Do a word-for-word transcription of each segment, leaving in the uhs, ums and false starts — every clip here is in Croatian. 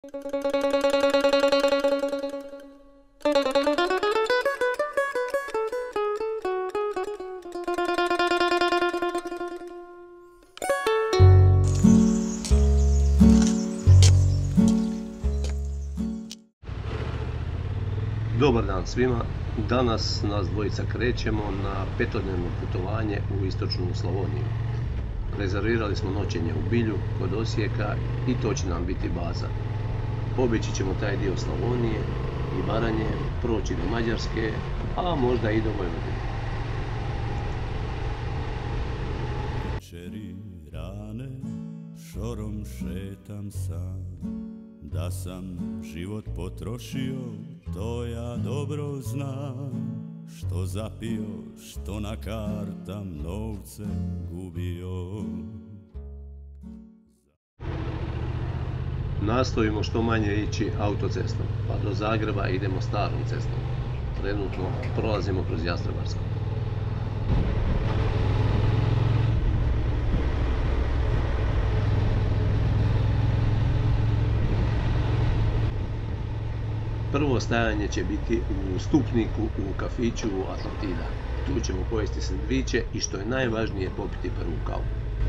Dobar dan svima. Danas nas dvojica krećemo na petodnevno putovanje u istočnu Slavoniju. Rezervirali smo noćenje u Bilju kod Osijeka i to će nam biti baza. Obići ćemo taj dio Slavonije i Baranje, proći do Mađarske, a možda i do Vojvodine. Večeri rane, šorom šetam sam, da sam život potrošio, to ja dobro znam. Što zapio, što na kartam novce gubio. Nastojimo što manje ići autocestom, pa do Zagreba idemo starom cestom. Trenutno prolazimo kroz Jastrebarsko. Prvo stajanje će biti u Stupniku u kafiću Atlantida. Tu ćemo pojesti sendviče i što je najvažnije popiti prvu kavu.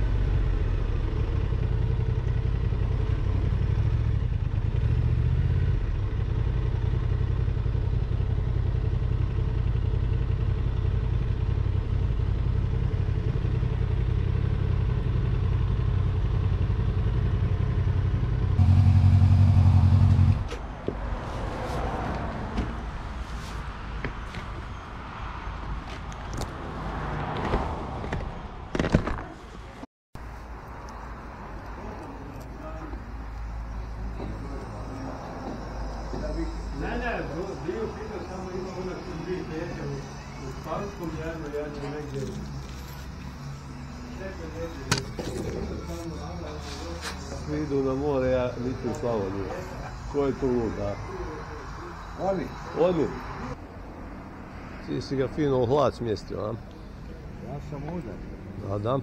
Ne, ne, dio pitao samo ima ona su dvije tete u Spanskom, jedno, jedno negdje. Svi idu na more, ja niti u Slavoniju. Ko je tu lud, da? Oni? Oni? Ti si ga fino u hlad smjestio, a? Ja sam uzak. A da?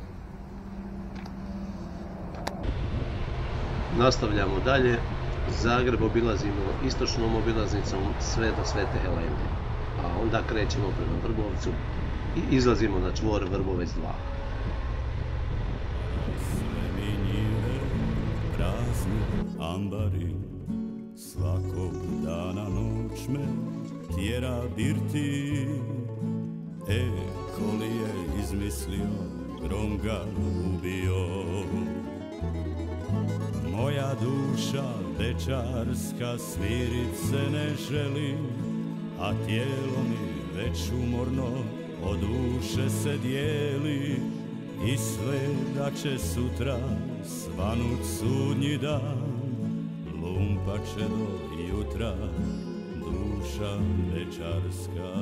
Nastavljamo dalje. Zagreb obilazimo istočnom obilaznicom sve do Svete Helene, a onda krećemo prema Vrbovcu i izlazimo na čvor Vrbovec dva. Sve mi njive, prazni ambari, svakog dana noć me tjera birti. E, ko li je izmislio, grom ga ubio. Moja duša večarska smirit se ne želi, a tijelo mi već umorno od duše se dijeli. I sve da će sutra svanut sudnji dan, lumpat će do jutra duša večarska.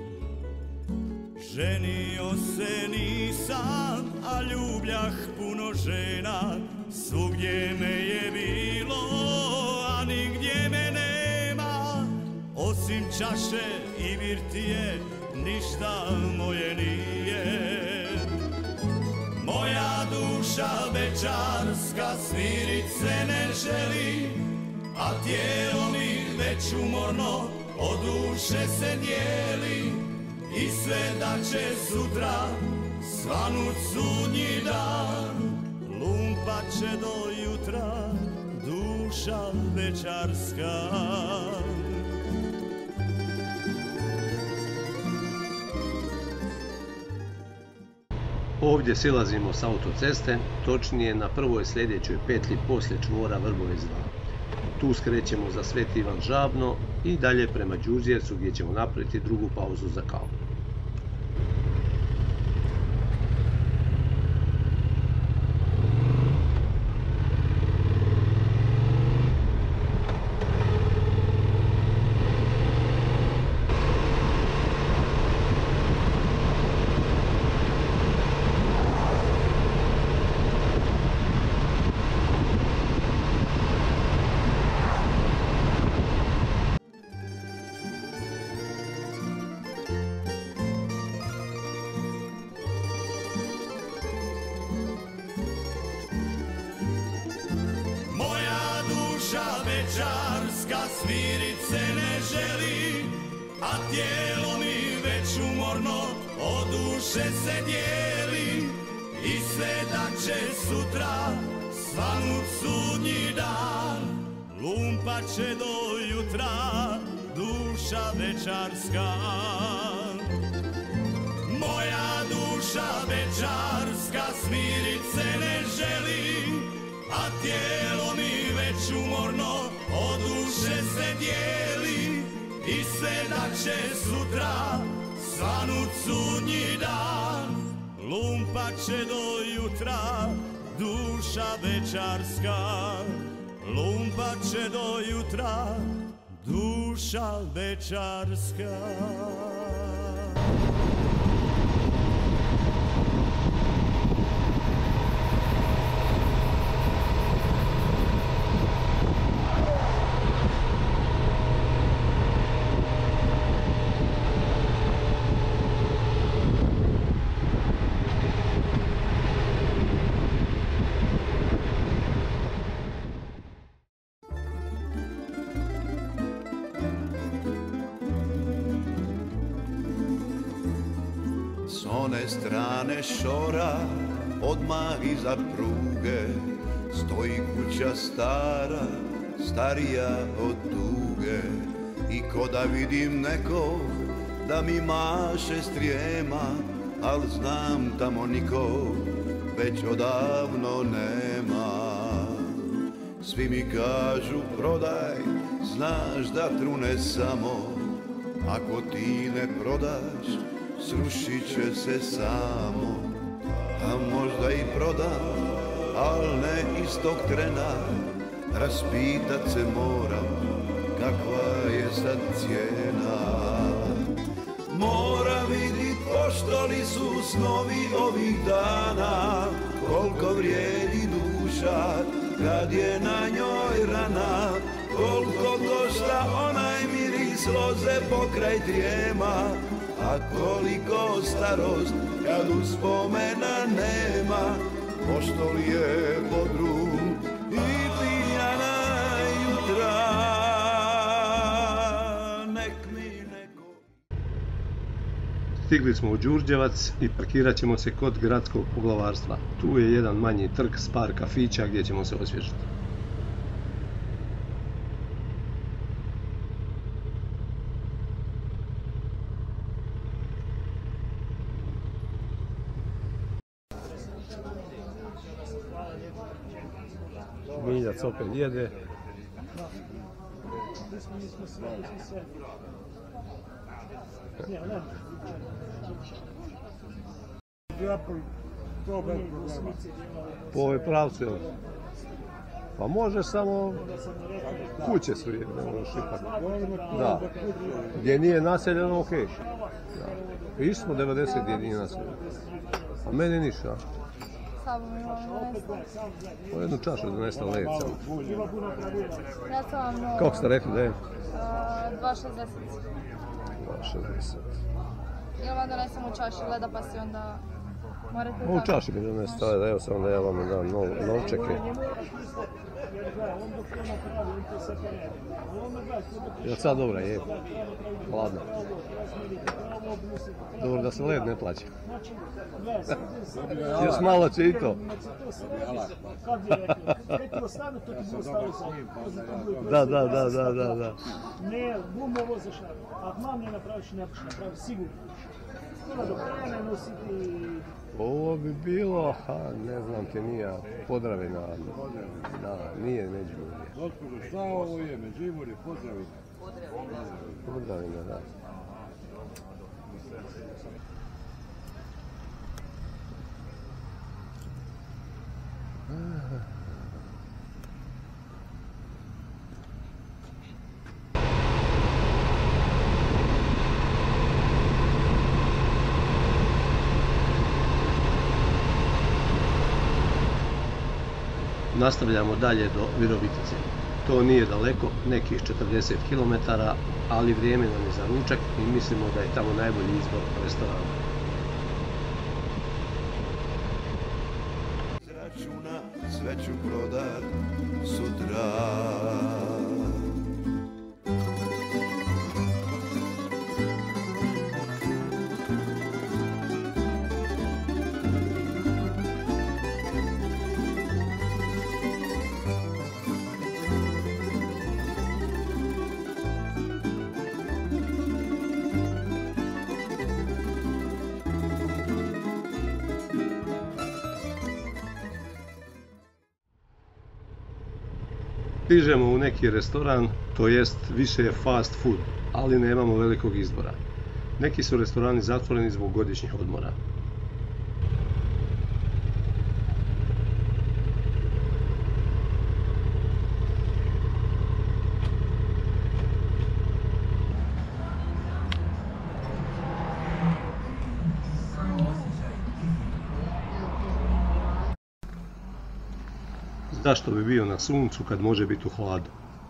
Ženio se nisam, a ljubljah puno žena, svugdje me je bilo, a nigdje me nema. Osim čaše i birtije, ništa moje nije. Moja duša večarska smirit se ne želi, a tijelo mi već umorno od duše se dijeli. I sve da će sutra svanut sudnji dan, lumpat će do jutra duša večarska. Ovdje silazimo s autoceste, točnije na prvoj sljedećoj petlji poslije čvora Vrbovec dva. Tu skrećemo za Sveti Ivan Žabno i dalje prema Đurđevcu gdje ćemo napraviti drugu pauzu za kavu. večarska smirit se ne želi, a tijelo mi već umorno od duše se dijeli. I sve da će sutra svanut sudnji dan, lumpat će do jutra duša večarska. Moja duša večarska smirit se ne želi, a tijelo mi već umorno od duše se dijeli. I sve da će sutra svanut sudnji dan, lumpat će do jutra duša večarska. Lumpat će do jutra duša večarska. S one strane šora, odmah iza pruge, stoji kuća stara, starija od tuge. I ko da vidim nekog da mi maše strijema, al znam tamo nikog već odavno nema. Svi mi kažu prodaj, znaš da trune samo, ako ti ne prodaš srušit će se samo. A možda i prodam, al ne istog trena, raspitat se moram kakva je sad cijena. Mora vidit pošto li su snovi ovih dana, koliko vrijedi duša kad je na njoj rana, koliko košta onaj miris loze pokraj trijema, a koliko starost kad uspomena nema, pošto li je Bodrum i pijana jutra, nek mi neko... Stigli smo u Đurđevac i parkirat ćemo se kod gradskog poglavarstva. Tu je jedan manji trg s par kafića gdje ćemo se osvježiti. Miljac opet jede. Po ovoj pravci. Pa može samo kuće su jedne, šipak. Da. Gdje nije naseljeno, ok. Da. Išli smo devedeset gdje nije naseljeno. A meni ništa. Samo mi imamo donesta. Po jednu čašu donesta led samo. Ja sam vam... Kako ste rekli da je? dva šezdeset. dva šezdeset. Ili vam donesem u čaši leda pa si onda morate tako. U čaši mi donesta leda, evo samo da ja vam dam novčeke. Jel sad dobra je? Hladno. Dobro da se led ne plaća. Još malo će i to. Da, da, da, da, da, da. Ne, gumovo za šar. Ako mam ne napraviš, ne napraviš, napraviš sigurno. Skoro do kraja nositi... Ovo bi bilo, ha, ne znam te nija, Podravina, da, nije Međimurje. Gospodo, šta ovo je? Međimurje, Podravina? Podravina, da. Nastavljamo dalje do Virovitice. To nije daleko, nekih četrdeset kilometara, ali vrijeme nam je za ručak i mislimo da je tamo najbolji izbor restorana. Računa sve ću prodat sutra. stižemo u neki restoran, to jest više je fast food, ali nemamo velikog izbora. Neki su restorani zatvoreni zbog godišnjih odmora. Zašto bi bio na suncu kad može biti u hladu?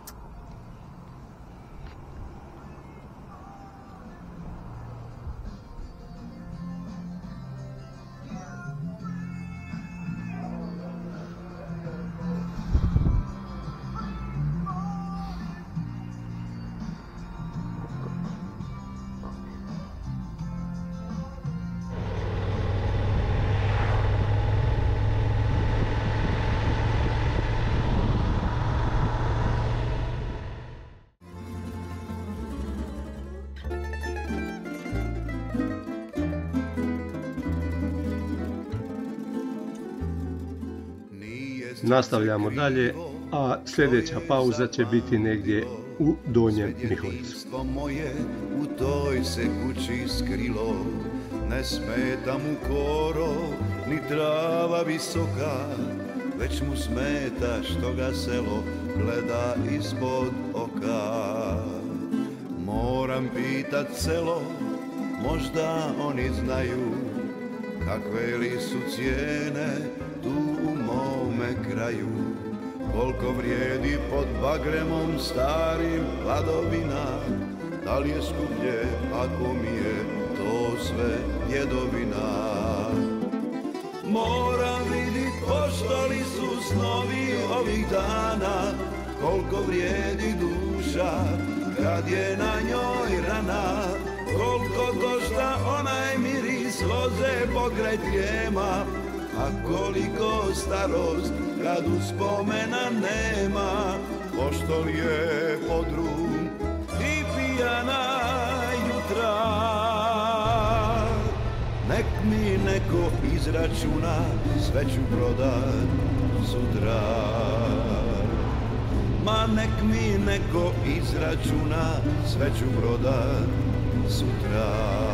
Nastavljamo dalje, a sljedeća pauza će biti negdje u Donjem Miholjcu. Moje u toj se kući skrilo, ne smeta mu korov, ni trava visoka, već mu smeta što ga selo gleda ispod oka. Moram pitat selo, možda oni znaju, kakve li su cijene tu u mome kraju. Koliko vrijedi pod bagremom starim hladovina, da li je skuplje ako mi je to sve djedovina. Moram vidit pošto li su snovi ovih dana, koliko vrijedi duša kad je na njoj rana, koliko košta onaj miris loze pokraj trijema, a koliko starost kad uspomena nema, pošto li je podrum i pijana jutra. Nek mi neko izračuna, sve ću prodat sutra. Ma nek mi neko izračuna, sve ću prodat sutra.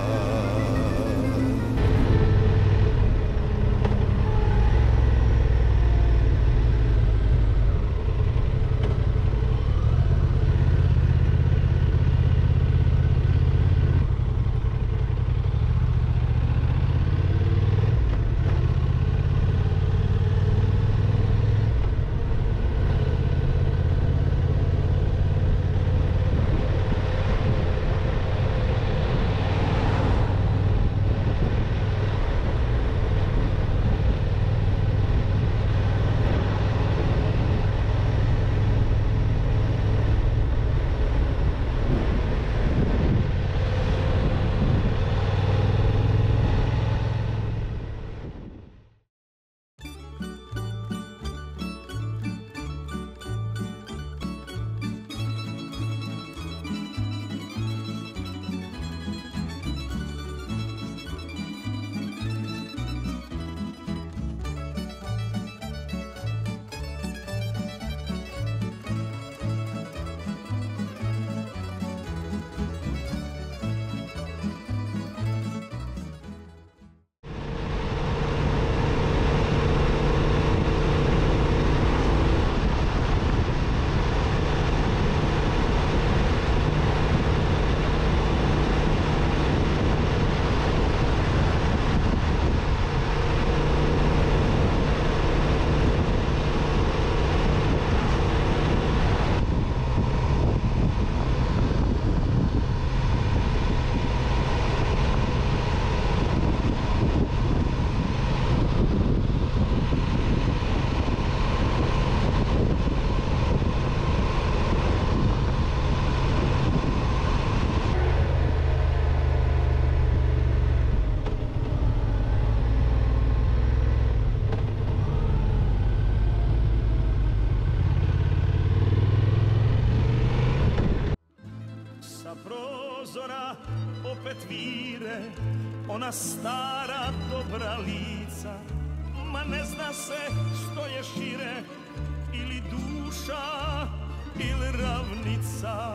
opet vire ona stara dobra lica, ma ne zna se što je šire ili duša ili ravnica.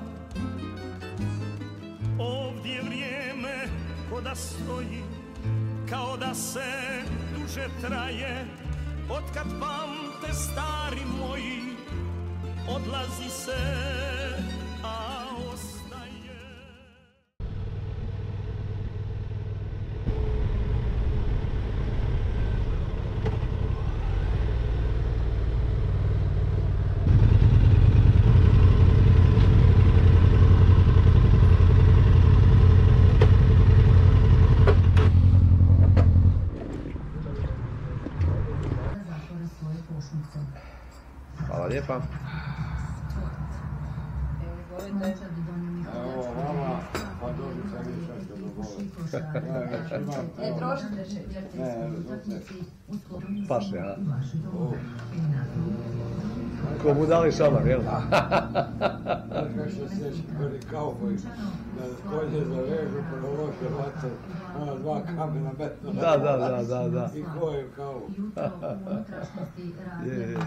Ovdje vrijeme ko da stoji, kao da se duže traje. Otkad pamte stari moji, odlazi se, a ostaje. Hvala lijepa. Evo vama, pa dođu sa višašta do bole. Ja već imam... Ne trošite šećer. Ne, paše, a? Ko budali šamar, jel? Znaš kako se sjeći prvi kauboj, da konje zavežu, prolože vace, ona dva kamena metno. Da, da, da, da, da. I ko je kao? Je, je.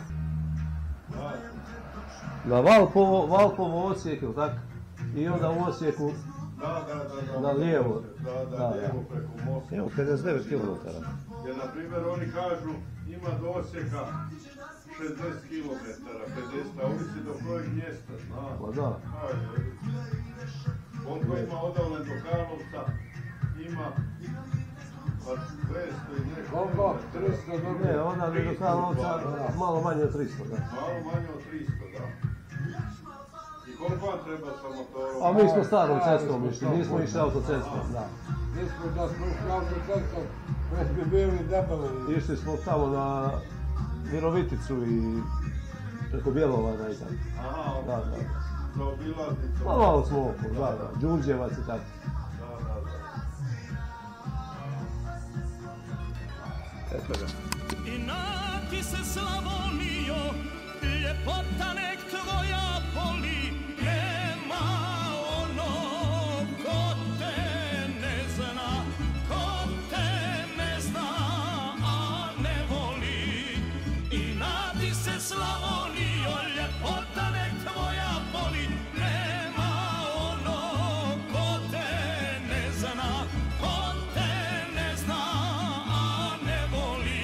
Na Valpovo, Valpovo Osijeku, tako? I onda u Osijeku Da, da, da, da. na lijevo. Da, da, lijevo preko mosta. Evo, pedeset devet kilometara. Jer, na primjer, oni kažu ima do Osijeka šezdeset kilometara, pedeset, a ovisi do kojeg mjesta, znaš. Pa da. Ajde. On koji ima odavle do Karlovca, ima dvjesto i nešto. Koliko? tristo do... Ne, onda mi do Karlovca malo manje od tristo, da. Malo manje od tristo, da. I koliko vam treba sa motorom? A mi smo starom cestom išli, nismo išli autocestom, da. Nismo da smo išli autocestom, već bi bili debeli. Išli smo tamo na Viroviticu i preko Bjelovana i tako. Aha, Da, da. za obilaznicu. Pa malo smo oko, da, da, Đurđevac i tako. Da, da, da. Eto ga. Inati se Slavonijo, ljepota nek tvoja boli, nema ono ko te ne zna, ko te ne zna, a ne voli. Inati se Slavonijo, ljepota nek tvoja boli, nema ono ko te ne zna, ko te ne zna, a ne voli.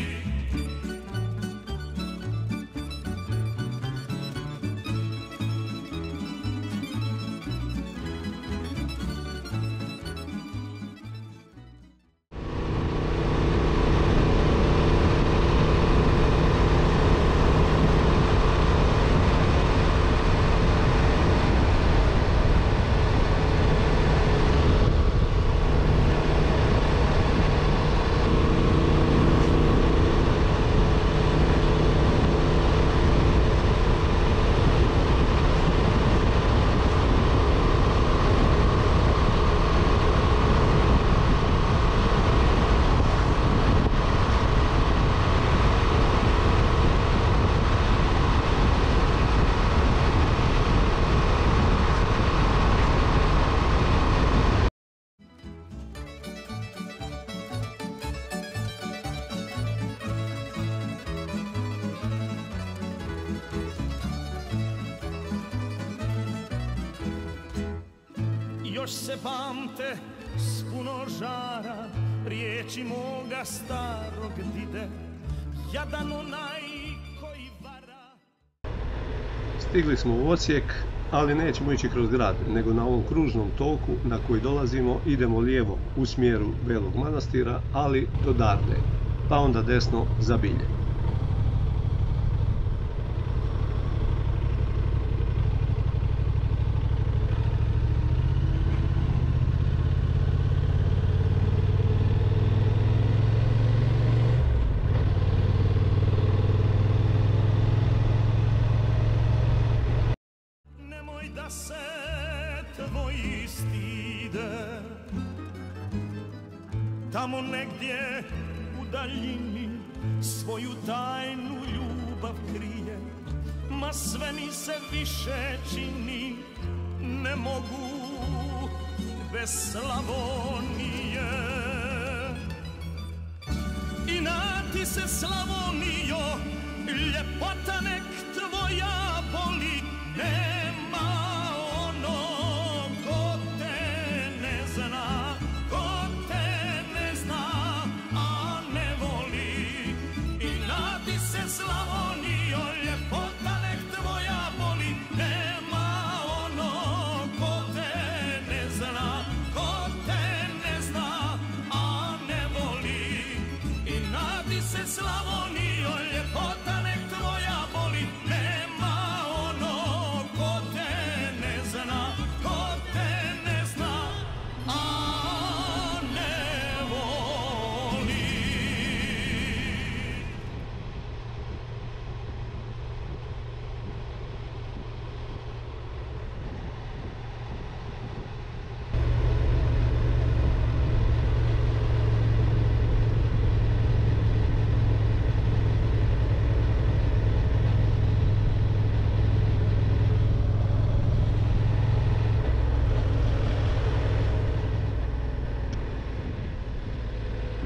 Još se pamte s puno žara riječi moga starog dide, jadan onaj koji vara. Stigli smo u Osijek, ali nećemo ići kroz grad, nego na ovom kružnom toku na koji dolazimo idemo lijevo u smjeru Belog Manastira, ali do Darde, pa onda desno za Bilje. Da se tvoji stide, tamo negdje u daljini svoju tajnu ljubav krije, ma sve mi se više čini, ne mogu bez Slavonije. Inati se Slavonijo, ljepota nek tvoja boli,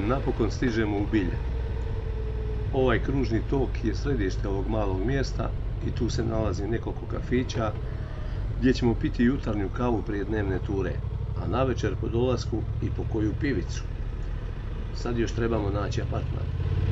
napokon stižemo u Bilje. Ovaj kružni tok je središte ovog malog mjesta i tu se nalazi nekoliko kafića gdje ćemo piti jutarnju kavu prije dnevne ture, a navečer po dolasku i po koju pivicu. Sad još trebamo naći apartman.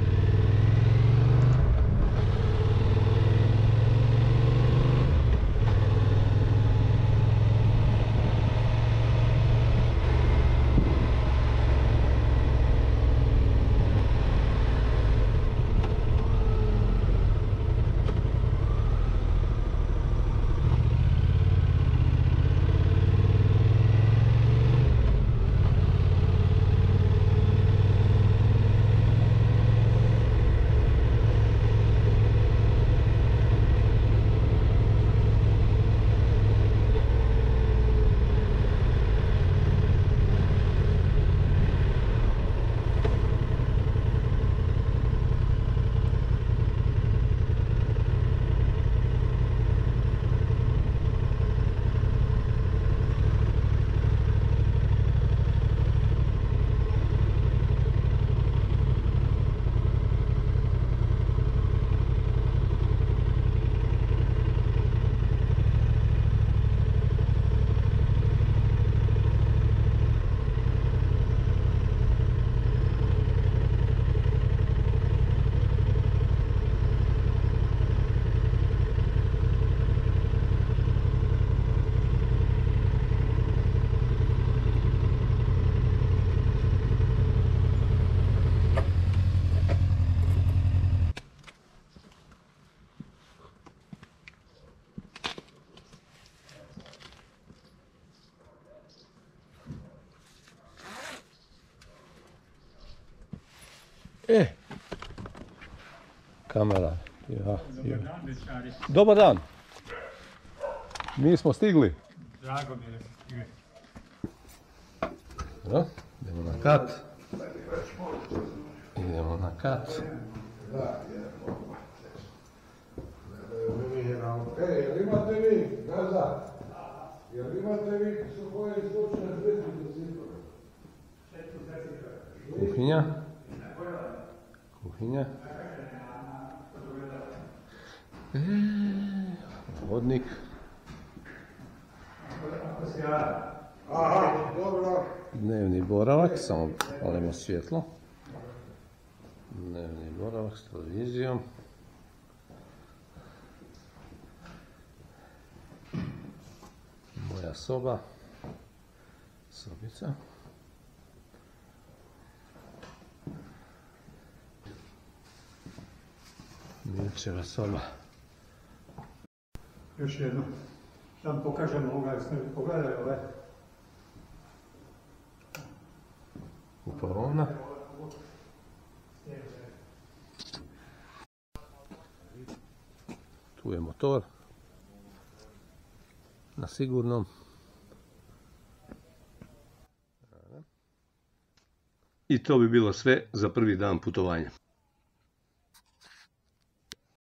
E, kamera. Ja, ja. Dobar dan. Mi smo stigli. Drago mi je da ste stigli. Dobro, idemo na kat. Idemo na kat. E, jel imate vi, Gaza? Jel imate vi koje slučne zbiti do zidora? Kuhinja. Kuhinja. E, hodnik. Aha, dobro. Dnevni boravak, samo palimo svjetlo. Dnevni boravak s televizijom. Moja soba. Sobica. Milčeva soba. Još jedno. Da vam pokažem ovoga, pogledaj ove. Kupaona. Tu je motor. Na sigurnom. I to bi bilo sve za prvi dan putovanja.